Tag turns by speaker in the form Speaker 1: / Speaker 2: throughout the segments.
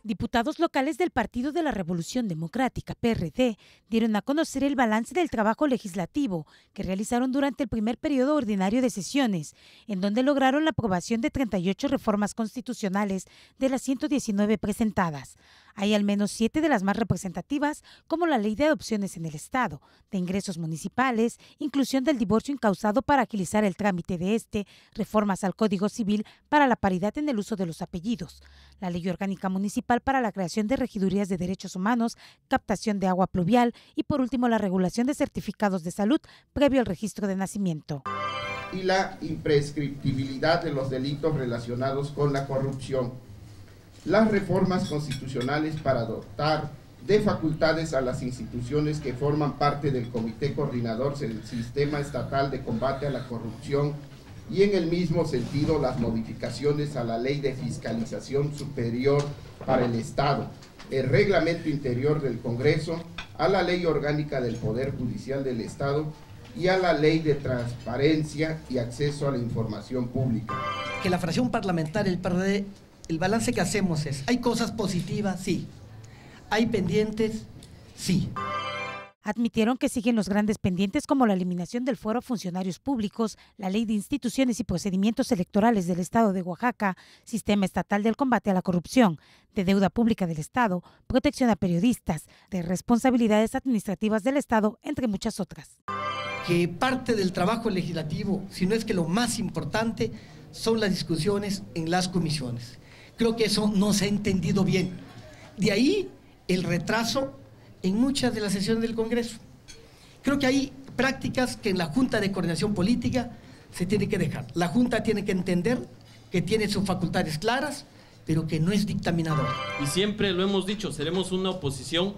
Speaker 1: Diputados locales del Partido de la Revolución Democrática, PRD, dieron a conocer el balance del trabajo legislativo que realizaron durante el primer periodo ordinario de sesiones, en donde lograron la aprobación de 38 reformas constitucionales de las 119 presentadas. Hay al menos 7 de las más representativas, como la Ley de Adopciones en el Estado, de Ingresos Municipales, inclusión del divorcio incausado para agilizar el trámite de reformas al Código Civil para la paridad en el uso de los apellidos, la Ley Orgánica Municipal para la creación de regidurías de derechos humanos, captación de agua pluvial y, por último, la regulación de certificados de salud previo al registro de nacimiento.
Speaker 2: Y la imprescriptibilidad de los delitos relacionados con la corrupción. Las reformas constitucionales para dotar de facultades a las instituciones que forman parte del Comité Coordinador del Sistema Estatal de Combate a la Corrupción y en el mismo sentido las modificaciones a la Ley de Fiscalización Superior para el Estado, el Reglamento Interior del Congreso, a la Ley Orgánica del Poder Judicial del Estado y a la Ley de Transparencia y Acceso a la Información Pública.
Speaker 3: Que la fracción parlamentaria del PRD, el balance que hacemos es, ¿hay cosas positivas? Sí. ¿Hay pendientes? Sí.
Speaker 1: Admitieron que siguen los grandes pendientes como la eliminación del fuero a funcionarios públicos, la Ley de Instituciones y Procedimientos Electorales del Estado de Oaxaca, Sistema Estatal del Combate a la Corrupción, de Deuda Pública del Estado, protección a periodistas, de responsabilidades administrativas del Estado, entre muchas otras.
Speaker 3: Que parte del trabajo legislativo, si no es que lo más importante, son las discusiones en las comisiones. Creo que eso no se ha entendido bien. De ahí el retraso en muchas de las sesiones del Congreso. Creo que hay prácticas que en la Junta de Coordinación Política se tiene que dejar. La Junta tiene que entender que tiene sus facultades claras, pero que no es dictaminadora.
Speaker 4: Y siempre lo hemos dicho, seremos una oposición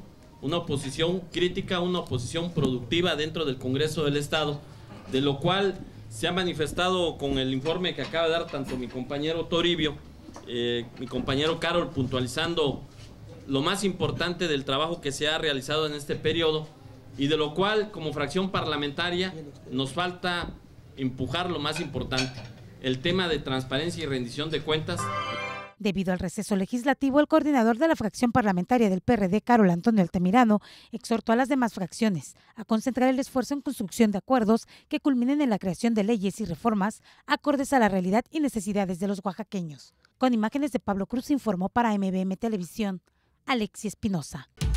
Speaker 4: crítica, una oposición productiva dentro del Congreso del Estado, de lo cual se ha manifestado con el informe que acaba de dar tanto mi compañero Toribio, mi compañero Carol, puntualizando lo más importante del trabajo que se ha realizado en este periodo y de lo cual como fracción parlamentaria nos falta empujar lo más importante, el tema de transparencia y rendición de cuentas.
Speaker 1: Debido al receso legislativo, el coordinador de la fracción parlamentaria del PRD, Carol Antonio Altamirano, exhortó a las demás fracciones a concentrar el esfuerzo en construcción de acuerdos que culminen en la creación de leyes y reformas acordes a la realidad y necesidades de los oaxaqueños. Con imágenes de Pablo Cruz informó para MBM Televisión, Alexia Espinosa.